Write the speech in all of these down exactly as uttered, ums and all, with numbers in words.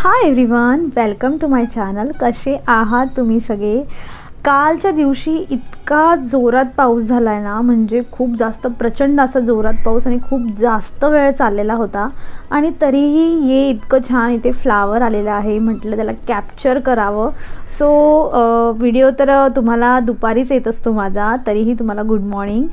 High everyone, welcome to my channel. कसे आहात तुम्ही सगळे? कालच्या दिवशी इतका जोरात पाऊस झाला आहे ना, म्हणजे खूप जास्त प्रचंड असा जोरात पाऊस आणि खूप जास्त वेळ चाललेला होता आणि तरीही ये इतकं छान इथे फ्लावर आलेलं आहे, म्हटलं त्याला कॅप्चर करावं। सो व्हिडिओ तर तुम्हाला दुपारीच येत असतो माझा, तरीही तुम्हाला गुड मॉर्निंग।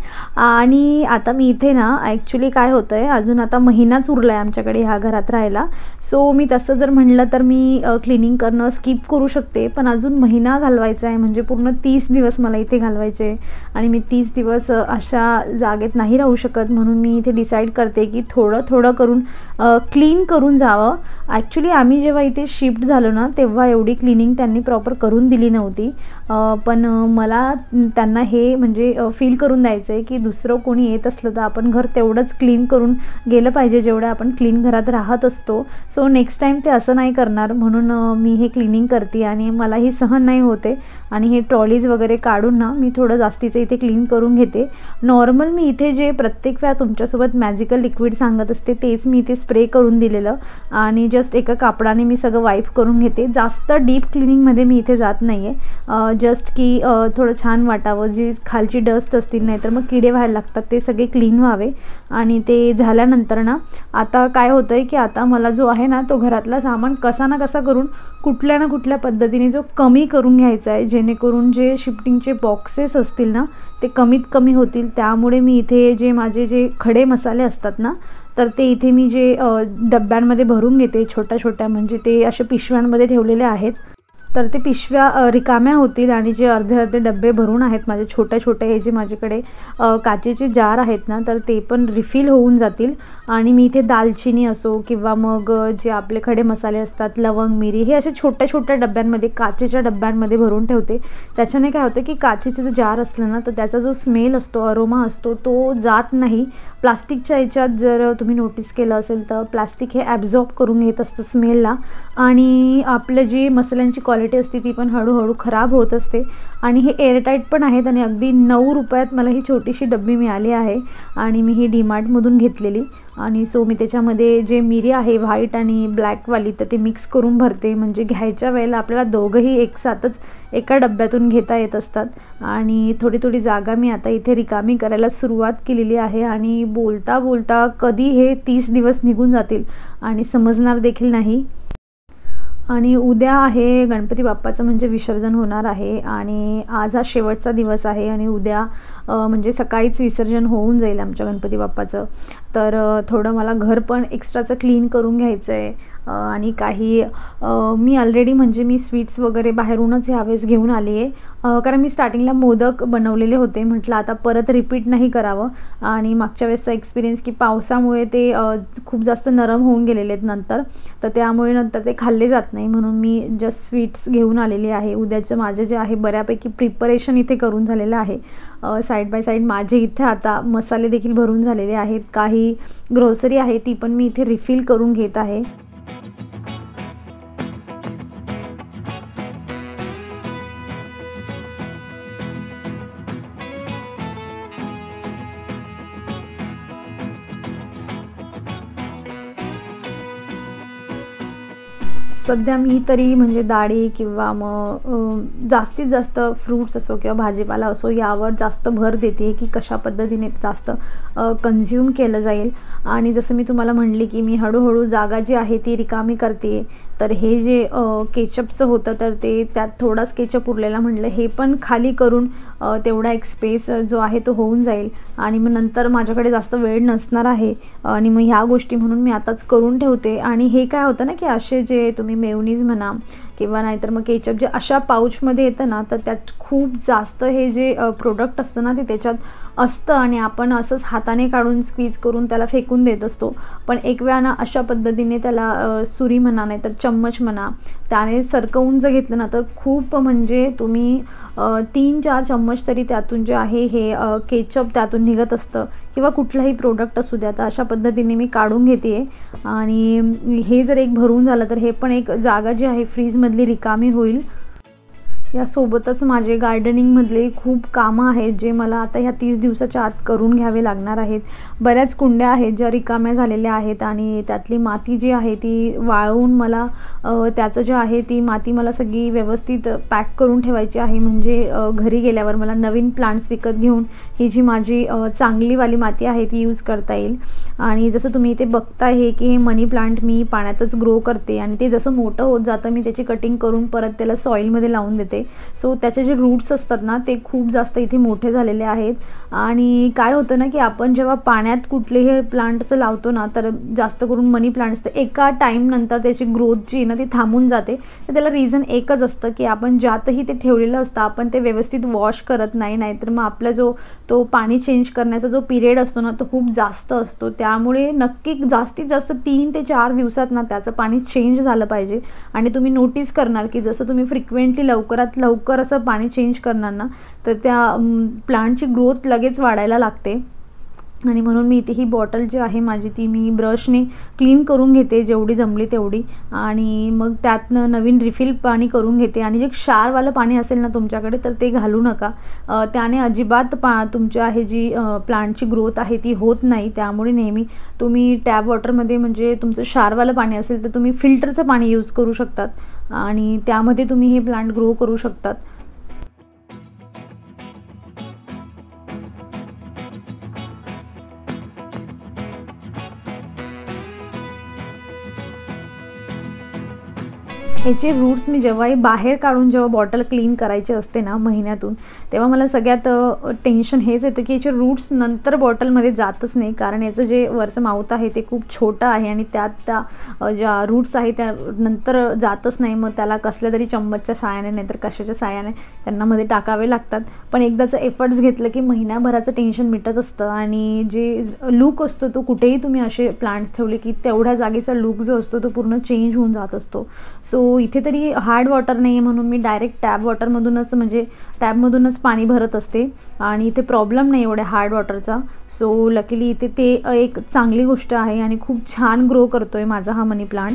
आणि आता मी इथे ना ॲक्च्युली काय होतं आहे, अजून आता महिनाच उरला आहे आमच्याकडे ह्या घरात राहायला। सो मी तसं जर म्हणलं तर मी क्लिनिंग करणं स्किप करू शकते, पण अजून महिना घालवायचा आहे, म्हणजे पूर्ण तीस दिवस मला इथे घालवायचे आणि मी तीस दिवस अशा जागेत नाही राहू शकत। म्हणून मी इथे डिसाईड करते की थोडं थोडं करून क्लीन करून जावं। ॲक्च्युली आम्ही जेव्हा इथे शिफ्ट झालो ना, तेव्हा एवढी क्लिनिंग त्यांनी प्रॉपर करून दिली नव्हती, पण मला त्यांना हे म्हणजे फील करून द्यायचं आहे की दुसरं कोणी येत असलं तर आपण घर तेवढंच क्लीन करून गेलं पाहिजे जेवढं आपण क्लीन घरात राहत असतो। सो नेक्स्ट टाईम ते असं नाही करणार, म्हणून मी हे क्लिनिंग करते आणि मलाही सहन नाही होते आणि हे ट्रॉलीज वगैरे काढून ना मी थोडं जास्तीचं इथे क्लीन करून घेते। नॉर्मल मी इथे जे प्रत्येक वेळा तुमच्यासोबत मॅजिकल लिक्विड सांगत असते तेच मी इथे स्प्रे करून दिलेलं आणि जस्ट एका कापडाने मी सगळं वाईप करून घेते। जास्त डीप क्लिनिंगमध्ये मी इथे जात नाही आहे, जस्ट की थोडं छान वाटावं, जी खालची डस्ट असतील नाही तर मग किडे व्हायला लागतात ते सगळे क्लीन व्हावे। आणि ते झाल्यानंतर ना आता काय होतं आहे की आता मला जो आहे ना तो घरातला सामान कसा ना कसा करून कुठल्या ना कुठल्या पद्धतीने जो कमी करून घ्यायचा आहे, जेणेकरून जे शिफ्टिंगचे बॉक्सेस असतील ना ते कमीत कमी होतील। त्यामुळे मी इथे जे माझे जे खडे मसाले असतात ना, तर ते इथे मी जे डब्यांमध्ये भरून घेते छोट्या छोट्या, म्हणजे ते असे पिशव्यांमध्ये ठेवलेले आहेत, तर ते पिशव्या रिकाम्या होतील आणि जे अर्धे अर्धे डब्बे भरून आहेत माझे छोटे छोटे, हे जे माझ्याकडे काचेचे जार आहेत ना, तर ते पण रिफिल होऊन जातील। आणि मी इथे दालचिनी असो किंवा मग जे आपले खडे मसाले असतात, लवंग मिरी, हे असे छोट्या छोट्या डब्यांमध्ये काचेच्या डब्यांमध्ये भरून ठेवते। त्याच्याने काय होतं की काचेचे जर जार असलं ना तर त्याचा जो स्मेल असतो, अरोमा असतो, तो जात नाही। प्लास्टिकच्या ह्याच्यात जर तुम्ही नोटीस केलं असेल तर प्लास्टिक हे ॲब्झॉर्ब करून घेत असतं स्मेलला आणि आपलं जी मसाल्यांची क्वालिटी असते ती पण हळूहळू खराब होत असते। आणि हे एअरटाईट पण आहेत आणि अगदी नऊ रुपयात मला ही छोटीशी डब्बी मिळाली आहे आणि मी ही डीमार्टमधून घेतलेली। आणि सो मी त्याच्यामध्ये जे मिरी आहे व्हाईट आणि ब्लॅकवाली तर ते मिक्स करून भरते, म्हणजे घ्यायच्या वेळेला आपल्याला दोघंही एकसाथच एका डब्यातून घेता येत असतात। आणि थोडी थोडी जागा मी आता इथे रिकामी करायला सुरुवात केलेली आहे आणि बोलता बोलता कधी हे तीस दिवस निघून जातील आणि समजणार देखील नाही। आणि उद्या आहे गणपती बाप्पाचं म्हणजे विसर्जन होणार आहे आणि आज हा शेवटचा दिवस आहे आणि उद्या म्हणजे सकाळीच विसर्जन होऊन जाईल आमच्या गणपती बाप्पाचं। तर थोडं मला घर पण एक्स्ट्राचं क्लीन करून घ्यायचं आहे आणि काही मी ऑलरेडी म्हणजे मी स्वीट्स वगैरे बाहेरूनच ह्यावेळेस घेऊन आली आहे, कारण मी स्टार्टिंगला मोदक बनवलेले होते, म्हटलं आता परत रिपीट नाही करावं। आणि मागच्या वेळेसचा एक्सपिरियन्स की पावसामुळे ते खूप जास्त नरम होऊन गेलेले आहेत नंतर, तर त्यामुळे नंतर ते खाल्ले जात नाही, म्हणून मी जस्ट स्वीट्स घेऊन आलेले आहे। उद्याचं माझे जे आहे बऱ्यापैकी प्रिपरेशन इथे करून झालेलं आहे। साईड बाय साईड माझे इथे आता मसाले देखील भरून झालेले आहेत, काही ग्रोसरी आहे ती पण मी इथे रिफिल करून घेत आहे। सध्या मी तरी म्हणजे डाळी किंवा मग जास्तीत जास्त फ्रूट्स असो किंवा भाजीपाला असो यावर जास्त भर देते की कशा पद्धतीने जास्त कन्झ्युम केलं जाईल। आणि जसं मी तुम्हाला म्हणले की मी हळूहळू जागा जी आहे ती रिकामी करते, तर हे जे केचपचं होतं तर ते त्यात थोडाच केचप उरलेला, म्हटलं हे पण खाली करून तेवढा एक स्पेस जो आहे तो होऊन जाईल आणि मग नंतर माझ्याकडे जास्त वेळ नसणार आहे आणि मग ह्या गोष्टी म्हणून मी आताच करून ठेवते। आणि हे काय होतं ना की असे जे तुम्ही मेयोनीज म्हणा किंवा नाहीतर मग केचप जे अशा पाऊचमध्ये येतं ना, तर त्यात खूप जास्त हे जे प्रोडक्ट असतं ना ते त्याच्यात असतं आणि आपण असंच हाताने काढून स्क्वीज करून त्याला फेकून देत असतो। पण एक वेळा ना अशा पद्धतीने त्याला सुरी म्हणा नाही तर चम्मच म्हणा त्याने सरकवून जर घेतलं ना तर खूप म्हणजे तुम्ही तीन चार चम्मच तरी त्यातून जे आहे हे केचप त्यातून निघत असतं किंवा कुठलाही प्रोडक्ट असू द्या। तर अशा पद्धतीने मी काढून घेते आणि हे जर एक भरून झालं तर हे पण एक जागा जी आहे फ्रीजमधली रिकामी होईल। यासोबतच माझे गार्डनिंगमधले खूप कामं आहेत जे मला आता ह्या तीस दिवसाच्या आत करून घ्यावे लागणार आहेत. बऱ्याच कुंड्या आहेत ज्या रिकाम्या झालेल्या आहेत आणि त्यातली माती जी आहे ती वाळवून मला त्याचं जे आहे ती माती मला सगळी व्यवस्थित पॅक करून ठेवायची आहे, म्हणजे घरी गेल्यावर मला नवीन प्लांट्स विकत घेऊन ही जी माझी चांगलीवाली माती आहे ती यूज करता येईल. आणि जसं तुम्ही इथे बघताय हे की हे मनी प्लांट मी पाण्यातच ग्रो करते आणि ते जसं मोठं होत जातं मी त्याची कटिंग करून परत त्याला सॉईलमध्ये लावून देते. सो त्याचे जे रूट्स असतात ना ते खूप जास्त इथे मोठे झालेले आहेत. आणि काय होतं ना की आपण जेव्हा पाण्यात कुठलेही प्लांटचं लावतो ना तर जास्त करून मनी प्लांट्स तर एका टाईम नंतर त्याची ग्रोथ जी ना ती थांबून जाते. तर त्याला रिझन एकच असतं की आपण ज्यातही ते ठेवलेलं असतं आपण ते व्यवस्थित वॉश करत नाही, नाहीतर मग आपला जो तो पाणी चेंज करण्याचा जो पिरियड असतो ना तो खूप जास्त असतो. त्यामुळे नक्की जास्तीत जास्त तीन ते चार दिवसात ना त्याचं पाणी चेंज झालं पाहिजे. आणि तुम्ही नोटीस करणार की जसं तुम्ही फ्रिक्वेंटली लवकरात लवकर असं पाणी चेंज करणार ना तर त्या प्लांटची ग्रोथ लगेच वाढायला लागते. आणि म्हणून मी इथे ही बॉटल जी आहे माझी ती मी ब्रशने क्लीन करून घेते जेवढी जमली तेवढी, आणि मग त्यातनं नवीन रिफिल पाणी करून घेते. आणि जे क्षारवालं पाणी असेल ना तुमच्याकडे तर ते घालू नका, त्याने अजिबात पा तुमच्या आहे जी प्लांटची ग्रोथ आहे ती होत नाही. त्यामुळे नेहमी तुम्ही टॅप वॉटरमध्ये म्हणजे तुमचं क्षारवालं पाणी असेल तर तुम्ही फिल्टरचं पाणी यूज करू शकतात आणि त्यामध्ये तुम्ही हे प्लांट ग्रो करू शकतात. याचे रूट्स मी जेव्हाही बाहेर काढून जेव्हा बॉटल क्लीन करायची असते ना महिन्यातून, तेव्हा मला सगळ्यात टेन्शन हेच येतं की याचे रूट्स नंतर बॉटलमध्ये जातच नाही, कारण याचं जे वरचं माउथ आहे ते खूप छोटं आहे आणि त्यात त्या ज्या रूट्स आहे त्या नंतर जातच नाही. मग त्याला कसल्या तरी चम्मचच्या साहाय्याने नाहीतर कशाच्या साहाय्याने त्यांना मध्ये टाकावे लागतात. पण एकदाचं एफर्ट्स घेतलं की महिन्याभराचं टेन्शन मिटत असतं. आणि जे लुक असतो तो कुठेही तुम्ही असे प्लांट्स ठेवले की तेवढ्या जागेचा लुक जो असतो तो पूर्ण चेंज होऊन जात असतो. सो इथे तरी हार्ड वॉटर नाही आहे म्हणून मी डायरेक्ट टॅप वॉटरमधूनच म्हणजे टॅपमधूनच पाणी भरत असते आणि इथे प्रॉब्लेम नाही एवढ्या हार्ड वॉटरचा. सो लकीली इथे ते एक चांगली गोष्ट आहे आणि खूप छान ग्रो करतोय माझा हा मनी प्लांट.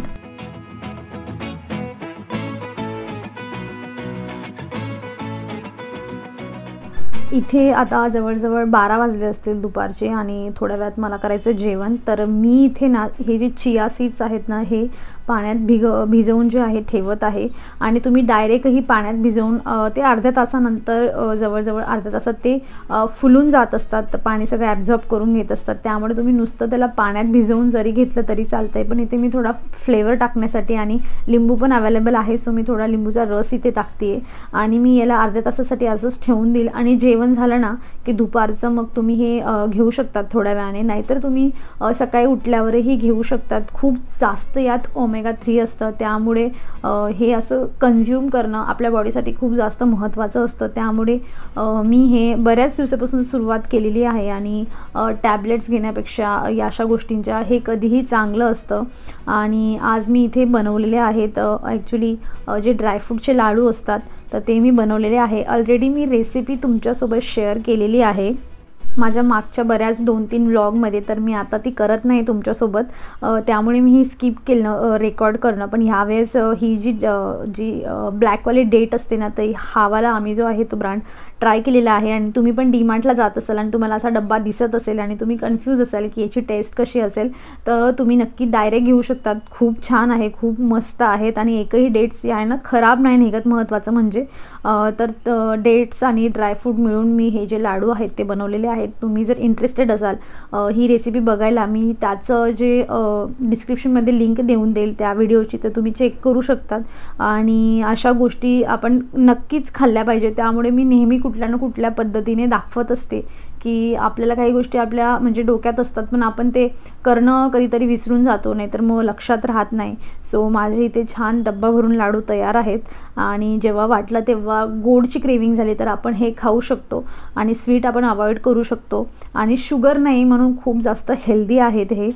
इथे आता जवळजवळ बारा वाजले असतील दुपारचे आणि थोड्या वेळात मला करायचं जेवण. तर मी इथे ना हे जे चिया सीड्स आहेत ना हे पाण्यात भिग भिजवून जे आहे ठेवत आहे. आणि तुम्ही डायरेक्टही पाण्यात भिजवून ते अर्ध्या तासानंतर जवळजवळ अर्ध्या तासात ते फुलून जात असतात, तर पाणी सगळं ॲब्झॉर्ब करून घेत असतात. त्यामुळे तुम्ही नुसतं त्याला पाण्यात भिजवून जरी घेतलं तरी चालतं आहे. पण इथे मी थोडा फ्लेवर टाकण्यासाठी आणि लिंबू पण अवेलेबल आहे, सो मी थोडा लिंबूचा रस इथे टाकते आहे आणि मी याला अर्ध्या तासासाठी असंच ठेवून देईल. आणि जेवण झालं ना की दुपारचं मग तुम्ही हे घेऊ शकतात थोड्या वेळाने, नाहीतर तुम्ही सकाळी उठल्यावरही घेऊ शकतात. खूप जास्त यात ओमेगा थ्री असतं, त्यामुळे हे असं कन्झ्युम करणं आपल्या बॉडीसाठी खूप जास्त महत्त्वाचं असतं. त्यामुळे मी हे बऱ्याच दिवसापासून सुरुवात केलेली आहे आणि टॅबलेट्स घेण्यापेक्षा या अशा गोष्टींच्या हे कधीही चांगलं असतं. आणि आज मी इथे बनवलेले आहेत ॲक्च्युली जे ड्रायफ्रूटचे लाडू असतात तर ते मी बनवलेले आहे. ऑलरेडी मी रेसिपी तुमच्यासोबत शेअर केलेली आहे माझ्या मागच्या बऱ्याच दोन तीन व्लॉगमध्ये, तर मी आता ती करत नाही तुमच्यासोबत, त्यामुळे मी ही स्किप केलं रेकॉर्ड करणं. पण ह्यावेळेस ही जी जी ब्लॅकवाली डेट असते ना तर हावाला आम्ही जो आहे तो ब्रँड ट्राय केलेला आहे. आणि तुम्ही पण डीमार्टला जात असाल आणि तुम्हाला असा डब्बा दिसत असेल आणि तुम्ही कन्फ्यूज असाल की याची टेस्ट कशी असेल, तर तुम्ही नक्की डायरेक्ट घेऊ शकतात. खूप छान आहे, खूप मस्त आहेत आणि एकही डेट्स आहे ना खराब नाही निघत, महत्त्वाचं म्हणजे. तर डेट्स आणि ड्रायफ्रूट मिळून मी हे जे लाडू आहेत ते बनवलेले आहेत. तुम्ही जर इंटरेस्टेड असाल ही रेसिपी बघायला, मी त्याचं जे डिस्क्रिप्शनमध्ये लिंक देऊन देईल त्या व्हिडिओची, तर तुम्ही चेक करू शकतात. आणि अशा गोष्टी आपण नक्कीच खाल्ल्या पाहिजे. त्यामुळे मी नेहमी कुठल्या ना कुठल्या पद्धतीने दाखवत असते की आपल्याला काही गोष्टी आपल्या म्हणजे डोक्यात असतात पण आपण ते करणं कधीतरी विसरून जातो, नाहीतर मग लक्षात राहत नाही. सो माझे इथे छान डब्बा भरून लाडू तयार आहेत आणि जेव्हा वाटलं तेव्हा गोडची क्रेविंग झाली तर आपण हे खाऊ शकतो आणि स्वीट आपण अवॉइड करू शकतो. आणि शुगर नाही म्हणून खूप जास्त हेल्दी आहेत हे.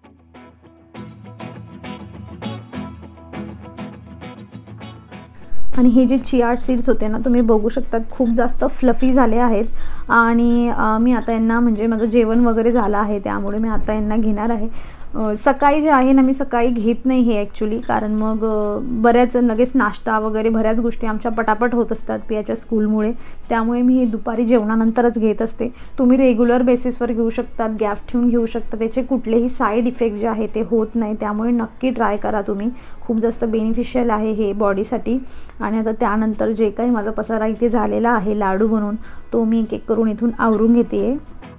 आणि हे जे चिया सीड्स होते ना तुम्ही बघू शकतात खूप जास्त फ्लफी झाले आहेत. आणि मी आता यांना म्हणजे माझं जेवण वगैरे झालं आहे त्यामुळे मी आता यांना घेणार आहे. सकाळी जे आहे ना मी सकाळी घेत नाही हे ॲक्च्युली, कारण मग बऱ्याच लगेच नाश्ता वगैरे बऱ्याच गोष्टी आमच्या पटापट होत असतात पियाच्या स्कूलमुळे, त्यामुळे मी हे दुपारी जेवणानंतरच घेत असते. तुम्ही रेग्युलर बेसिसवर घेऊ शकतात, गॅप ठेवून घेऊ शकता, त्याचे कुठलेही साईड इफेक्ट जे आहे ते होत नाही, त्यामुळे नक्की ट्राय करा तुम्ही. खूप जास्त बेनिफिशियल आहे हे बॉडीसाठी. आणि आता त्यानंतर जे काही माझा पसारा इथे झालेला आहे लाडू बनवून तो मी एक एक करून इथून आवरून घेते.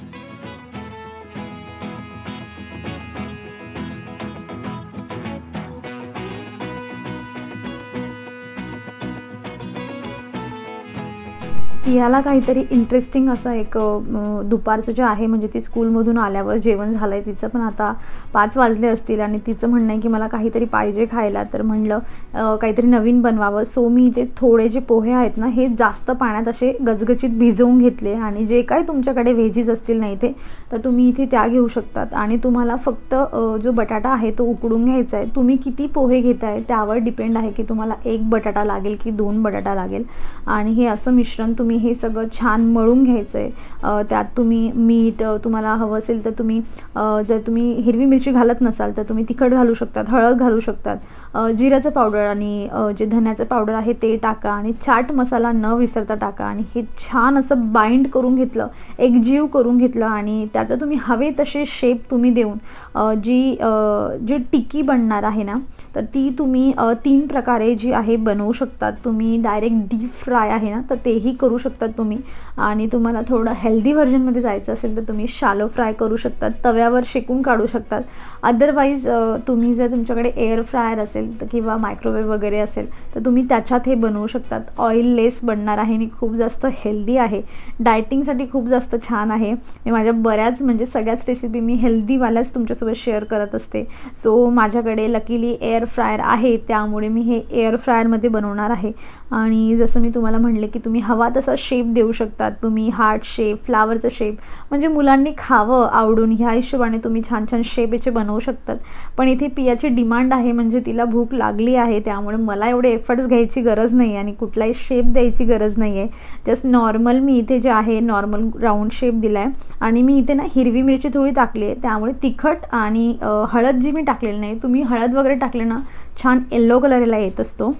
याला काहीतरी इंटरेस्टिंग असं एक दुपारचं जे आहे म्हणजे ती स्कूलमधून आल्यावर जेवण झालं आहे तिचं, पण आता पाच वाजले असतील आणि तिचं म्हणणं आहे की मला काहीतरी पाहिजे खायला, तर म्हणलं काहीतरी नवीन बनवावं. सो मी इथे थोडे जे पोहे आहेत ना हे जास्त पाण्यात असे गजगजीत भिजवून घेतले, आणि जे काही तुमच्याकडे व्हेजीज असतील ना इथे तर तुम्ही इथे त्या घेऊ शकतात. आणि तुम्हाला फक्त जो बटाटा आहे तो उकडून घ्यायचा आहे. तुम्ही किती पोहे घेताय त्यावर डिपेंड आहे की तुम्हाला एक बटाटा लागेल की दोन बटाटा लागेल. आणि हे असं मिश्रण तुम्ही हे सगळं छान मळून घ्यायचं आहे. त्यात तुम्ही मीठ तुम्हाला हवं असेल तर तुम्ही, जर तुम्ही हिरवी मिरची घालत नसाल तर तुम्ही तिखट घालू शकतात, हळद घालू शकतात, जिऱ्याचं पावडर आणि जे धन्याचं पावडर आहे ते टाका, आणि चाट मसाला न विसरता टाका. आणि हे छान असं बाइंड करून घेतलं, एकजीव करून घेतलं, आणि त्याचं तुम्ही हवे तसे शेप तुम्ही देऊन जी जी टिक्की बनणार आहे ना तर ती तुम्ही तीन प्रकारे जी आहे बनवू शकतात. तुम्ही डायरेक्ट डीप फ्राय आहे ना तर तेही करू शकतात तुम्ही, आणि तुम्हाला थोडं हेल्दी व्हर्जनमध्ये जायचं असेल तर तुम्ही शालो फ्राय करू शकतात, तव्यावर शेकून काढू शकतात. अदरवाईज तुम्ही जर तुमच्याकडे एअर फ्रायर असेल तर किंवा मायक्रोवेव्ह वगैरे असेल तर तुम्ही त्याच्यात हे बनवू शकतात. ऑइललेस बनणार आहे आणि खूप जास्त हेल्दी आहे, डायटिंगसाठी खूप जास्त छान आहे. मी माझ्या बऱ्याच म्हणजे सगळ्याच रेसिपी मी हेल्दीवाल्याच तुमच्यासोबत शेअर करत असते. सो माझ्याकडे लकीली एअर फ्रायर आहे त्यामुळे मी हे एअर फ्रायरमध्ये बनवणार आहे. आणि जसं मी तुम्हाला म्हणले की तुम्ही हवा तसा शेप देऊ शकतात, तुम्ही हार्ट शेप, फ्लावरचा शेप, म्हणजे मुलांनी खावं आवडून ह्या हिशोबाने तुम्ही छान छान शेप याचे बनवू शकतात. पण इथे पियाची डिमांड आहे म्हणजे तिला भूक लागली आहे, त्यामुळे मला एवढे एफर्ट्स घ्यायची गरज नाही आणि कुठलाही शेप द्यायची गरज नाही आहे. जस्ट नॉर्मल मी इथे जे आहे नॉर्मल राऊंड शेप दिला आहे. आणि मी इथे ना हिरवी मिरची थोडी टाकली आहे, त्यामुळे तिखट आणि हळद जी मी टाकलेली नाही, तुम्ही हळद वगैरे टाकले ना छान येल्लो कलरला येत असतो.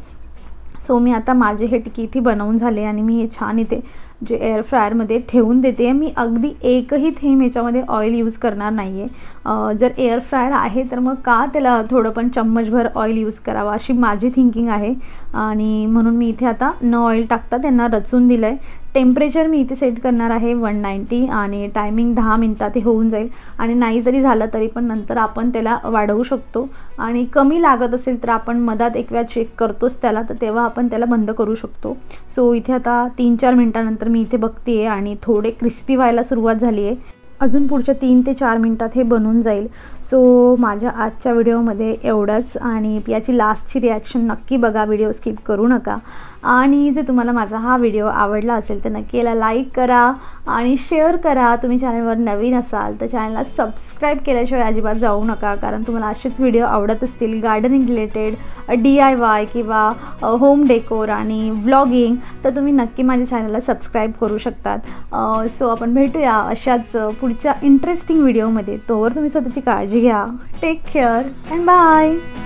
सो मी आता माझे हे टिक्की इथे बनवून झाले आणि मी हे छान इथे जे एअर फ्रायरमध्ये ठेवून देते. मी अगदी एकही थेंब ह्याच्यामध्ये ऑइल यूज करणार नाही आहे. जर एअर फ्रायर आहे तर मग का त्याला थोडं पण चम्मचभर ऑइल यूज करावा अशी माझी थिंकिंग आहे. आणि म्हणून मी इथे आता न ऑइल टाकता त्यांना रचून दिलं आहे. टेम्परेचर मी इथे सेट करणार आहे वन नाईंटी आणि टायमिंग दहा मिनटात हे होऊन जाईल. आणि नाही जरी झालं तरी पण नंतर आपण त्याला वाढवू शकतो, आणि कमी लागत असेल तर आपण मधात एक वेळा चेक करतोच त्याला, तर तेव्हा आपण त्याला बंद करू शकतो. सो इथे आता तीन चार मिनटानंतर मी इथे बघते आहे आणि थोडे क्रिस्पी व्हायला सुरुवात झाली आहे. अजून पुढच्या तीन ते चार मिनटात हे बनून जाईल. सो माझ्या आजच्या व्हिडिओमध्ये एवढंच, आणि याची लास्टची रिॲक्शन नक्की बघा, व्हिडिओ स्किप करू नका. आणि जर तुम्हाला माझा हा व्हिडिओ आवडला असेल तर नक्की याला लाईक करा आणि शेअर करा. तुम्ही चॅनलवर नवीन असाल तर चॅनलला सबस्क्राईब केल्याशिवाय अजिबात जाऊ नका, कारण तुम्हाला असेच व्हिडिओ आवडत असतील gardening related, D I Y किंवा होम डेकोर आणि व्लॉगिंग, तर तुम्ही नक्की माझ्या चॅनलला सबस्क्राईब करू शकतात. सो आपण भेटूया अशाच पुढच्या इंटरेस्टिंग व्हिडिओमध्ये. तोवर तुम्ही स्वतःची काळजी घ्या. Take care and bye.